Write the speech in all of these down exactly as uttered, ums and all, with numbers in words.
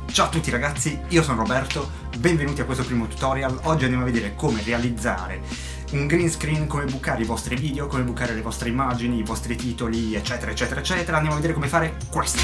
Ciao a tutti ragazzi, io sono Roberto, benvenuti a questo primo tutorial. Oggi andiamo a vedere come realizzare un green screen, come bucare i vostri video, come bucare le vostre immagini, i vostri titoli, eccetera eccetera eccetera. Andiamo a vedere come fare questo.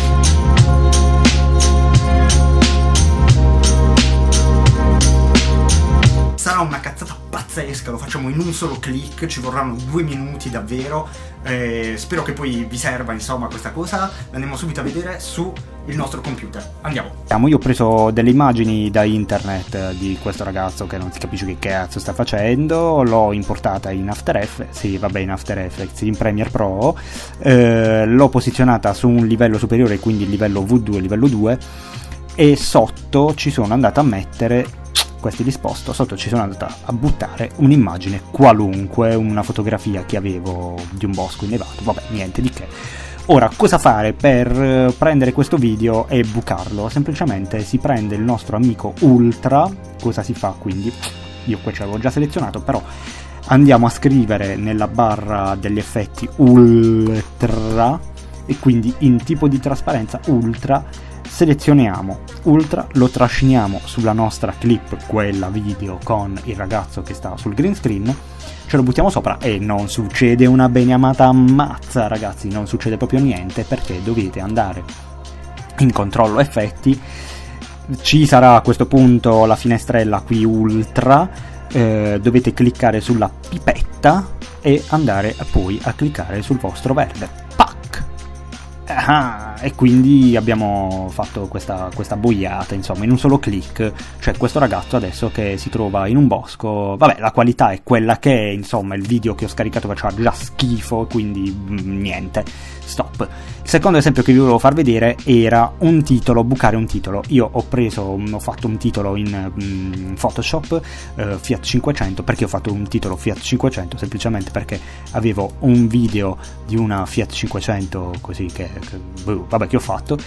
Sarà una cazzata pazzesca, lo facciamo in un solo click, ci vorranno due minuti davvero, eh, spero che poi vi serva insomma questa cosa. Andiamo subito a vedere sul nostro computer, andiamo. Io ho preso delle immagini da internet di questo ragazzo che non si capisce che cazzo sta facendo, l'ho importata in After Effects, sì vabbè in After Effects, in Premiere Pro, eh, l'ho posizionata su un livello superiore, quindi il livello V due, livello due, e sotto ci sono andato a mettere questi disposto, sotto ci sono andata a buttare un'immagine qualunque, una fotografia che avevo di un bosco innevato, vabbè niente di che. Ora, cosa fare per prendere questo video e bucarlo? Semplicemente si prende il nostro amico Ultra. Cosa si fa quindi? Io qua ce l'avevo già selezionato, però andiamo a scrivere nella barra degli effetti Ultra e quindi in tipo di trasparenza Ultra. Selezioniamo Ultra, lo trasciniamo sulla nostra clip, quella video con il ragazzo che sta sul green screen, ce lo buttiamo sopra e non succede una beniamata ammazza ragazzi, non succede proprio niente, perché dovete andare in controllo effetti, ci sarà a questo punto la finestrella qui Ultra, eh, dovete cliccare sulla pipetta e andare poi a cliccare sul vostro verde. Ah, e quindi abbiamo fatto questa, questa boiata insomma in un solo click. Cioè questo ragazzo adesso che si trova in un bosco, vabbè la qualità è quella che è, insomma il video che ho scaricato faceva già schifo, quindi mm, niente, stop. Il secondo esempio che vi volevo far vedere era un titolo, bucare un titolo. Io ho preso, ho fatto un titolo in mm, Photoshop, eh, Fiat cinquecento. Perché ho fatto un titolo Fiat cinquecento? Semplicemente perché avevo un video di una Fiat cinquecento così che, che vabbè che ho fatto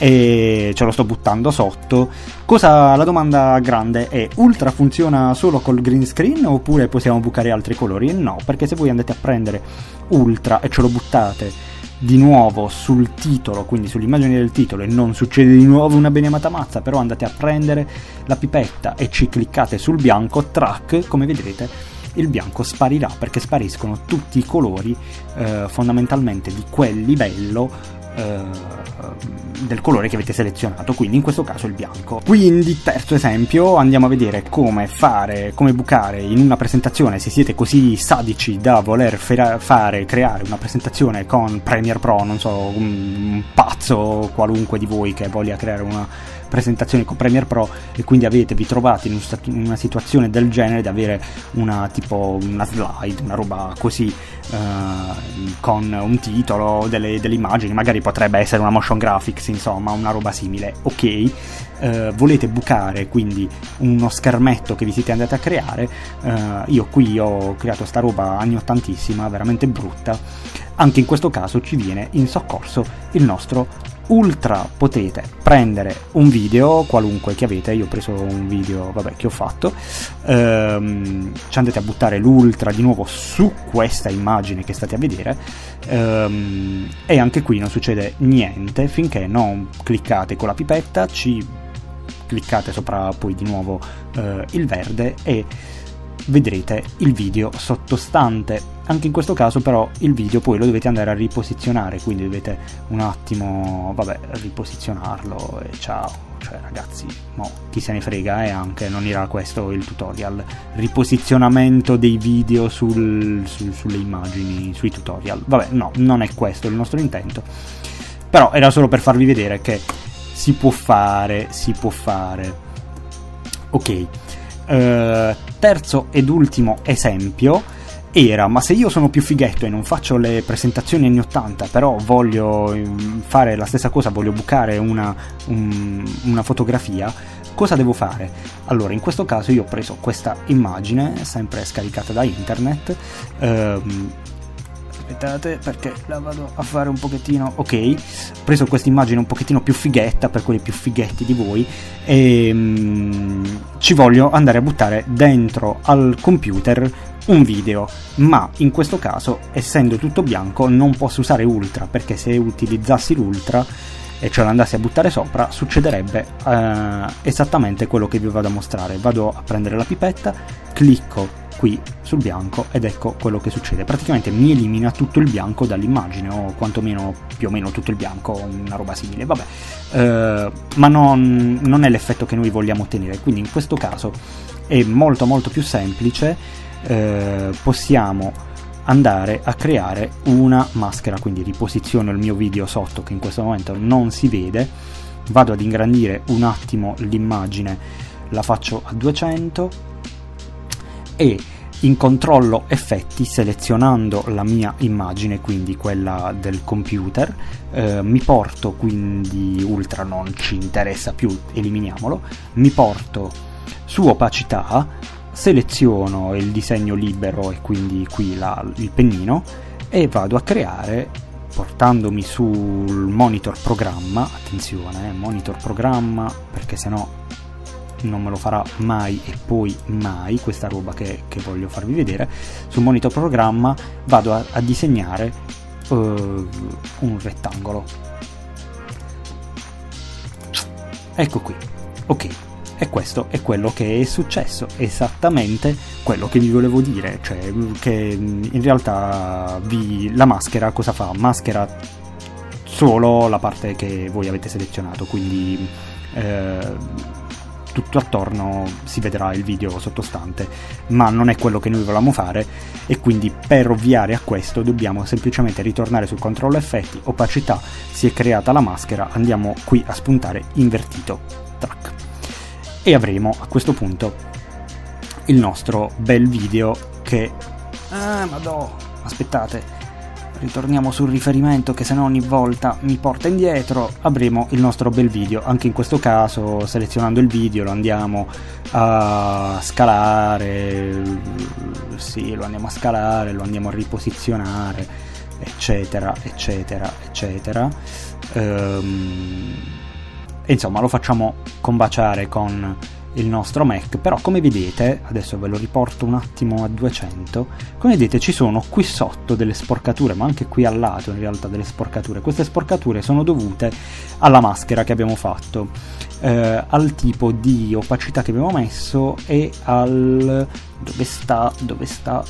e ce lo sto buttando sotto. Cosa, la domanda grande è: Ultra funziona solo col green screen oppure possiamo bucare altri colori? No, perché se voi andate a prendere Ultra e ce lo buttate di nuovo sul titolo, quindi sull'immagine del titolo, e non succede di nuovo una beniamata mazza, però andate a prendere la pipetta e ci cliccate sul bianco, track, come vedrete il bianco sparirà, perché spariscono tutti i colori eh, fondamentalmente di quel livello, eh, del colore che avete selezionato, quindi in questo caso il bianco. Quindi terzo esempio, andiamo a vedere come fare, come bucare in una presentazione, se siete così sadici da voler fare, creare una presentazione con Premiere Pro, non so, un, un pazzo qualunque di voi che voglia creare una presentazione con Premiere Pro e quindi avete, vi trovate in una situazione del genere, da avere una tipo una slide, una roba così uh, con un titolo, delle, delle immagini, magari potrebbe essere una motion graphics, insomma una roba simile, ok. Uh, volete bucare quindi uno schermetto che vi siete andati a creare, uh, io qui ho creato sta roba anni ottantissima, veramente brutta. Anche in questo caso ci viene in soccorso il nostro Ultra. Potete prendere un video qualunque che avete, io ho preso un video vabbè che ho fatto, ehm, ci andate a buttare l'Ultra di nuovo su questa immagine che state a vedere, ehm, e anche qui non succede niente finché non cliccate con la pipetta, ci cliccate sopra poi di nuovo eh, il verde e vedrete il video sottostante. Anche in questo caso però il video poi lo dovete andare a riposizionare, quindi dovete un attimo vabbè riposizionarlo e ciao, cioè ragazzi mo chi se ne frega, e anche non era questo il tutorial, riposizionamento dei video sul, sul, sulle immagini, sui tutorial, vabbè no, non è questo il nostro intento, però era solo per farvi vedere che si può fare, si può fare, ok. Uh, terzo ed ultimo esempio era: ma se io sono più fighetto e non faccio le presentazioni anni ottanta, però voglio fare la stessa cosa, voglio bucare una, un, una fotografia, cosa devo fare? Allora in questo caso io ho preso questa immagine sempre scaricata da internet, um, aspettate perché la vado a fare un pochettino, ok, ho preso questa immagine un pochettino più fighetta per quelli più fighetti di voi e um, ci voglio andare a buttare dentro al computer un video, ma in questo caso essendo tutto bianco non posso usare Ultra, perché se utilizzassi l'Ultra e ce l'andassi a buttare sopra, succederebbe eh, esattamente quello che vi vado a mostrare. Vado a prendere la pipetta, clicco qui sul bianco ed ecco quello che succede. Praticamente mi elimina tutto il bianco dall'immagine, o quantomeno più o meno tutto il bianco, una roba simile, vabbè, eh, ma non, non è l'effetto che noi vogliamo ottenere. Quindi in questo caso è molto molto più semplice, eh, possiamo andare a creare una maschera. Quindi riposiziono il mio video sotto, che in questo momento non si vede, vado ad ingrandire un attimo l'immagine, la faccio a duecento e in controllo effetti, selezionando la mia immagine, quindi quella del computer, eh, mi porto, quindi ultra non ci interessa più, eliminiamolo, mi porto su opacità, seleziono il disegno libero e quindi qui la, il pennino, e vado a creare, portandomi sul monitor programma, attenzione, eh, monitor programma, perché sennò non me lo farà mai e poi mai questa roba che, che voglio farvi vedere. Sul monitor programma vado a, a disegnare uh, un rettangolo, ecco qui, ok. E questo è quello che è successo, esattamente quello che vi volevo dire, cioè che in realtà vi, la maschera cosa fa? Maschera solo la parte che voi avete selezionato, quindi eh, tutto attorno si vedrà il video sottostante, ma non è quello che noi volevamo fare, e quindi per ovviare a questo dobbiamo semplicemente ritornare sul controllo effetti, opacità, si è creata la maschera, andiamo qui a spuntare invertito, track. E avremo a questo punto il nostro bel video che... Ah, madò, aspettate, ritorniamo sul riferimento che sennò ogni volta mi porta indietro. Avremo il nostro bel video, anche in questo caso selezionando il video lo andiamo a scalare, sì, lo andiamo a scalare, lo andiamo a riposizionare, eccetera, eccetera, eccetera. Ehm... E insomma lo facciamo combaciare con il nostro Mac, però come vedete, adesso ve lo riporto un attimo a duecento, come vedete ci sono qui sotto delle sporcature, ma anche qui al lato in realtà delle sporcature. Queste sporcature sono dovute alla maschera che abbiamo fatto, eh, al tipo di opacità che abbiamo messo e al... dove sta? dove sta?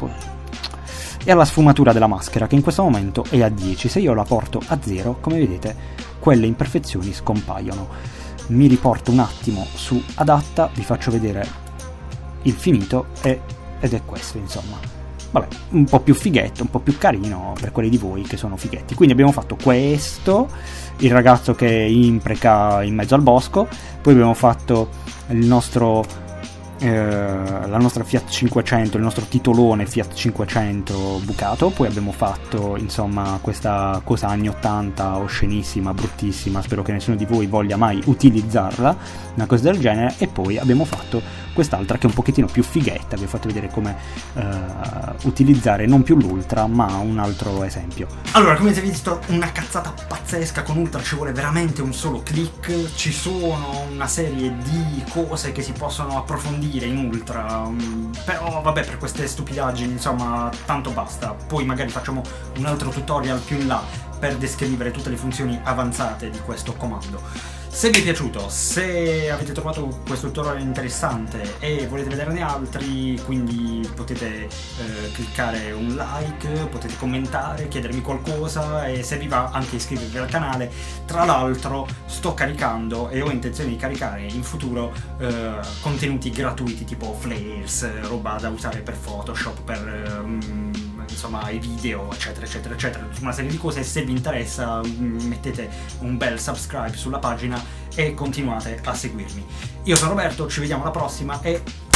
E alla sfumatura della maschera, che in questo momento è a dieci. Se io la porto a zero, come vedete, quelle imperfezioni scompaiono. Mi riporto un attimo su adatta, vi faccio vedere il finito e, ed è questo, insomma. Vabbè, un po' più fighetto, un po' più carino per quelli di voi che sono fighetti. Quindi abbiamo fatto questo, il ragazzo che impreca in mezzo al bosco, poi abbiamo fatto il nostro... Eh, la nostra Fiat cinquecento, il nostro titolone Fiat cinquecento bucato, poi abbiamo fatto insomma questa cosa anni ottanta oscenissima, bruttissima, spero che nessuno di voi voglia mai utilizzarla, una cosa del genere, e poi abbiamo fatto quest'altra che è un pochettino più fighetta, vi ho fatto vedere come eh, utilizzare non più l'Ultra ma un altro esempio. Allora, come avete visto, una cazzata pazzesca, con Ultra ci vuole veramente un solo click, ci sono una serie di cose che si possono approfondire in Ultra, però vabbè, per queste stupidaggini insomma tanto basta. Poi magari facciamo un altro tutorial più in là per descrivere tutte le funzioni avanzate di questo comando. Se vi è piaciuto, se avete trovato questo tutorial interessante e volete vederne altri, quindi potete eh, cliccare un like, potete commentare, chiedermi qualcosa, e se vi va anche iscrivervi al canale. Tra l'altro sto caricando e ho intenzione di caricare in futuro eh, contenuti gratuiti tipo flares, roba da usare per Photoshop, per um, insomma i video, eccetera eccetera eccetera, una serie di cose. Se vi interessa mettete un bel subscribe sulla pagina e continuate a seguirmi. Io sono Roberto, ci vediamo alla prossima e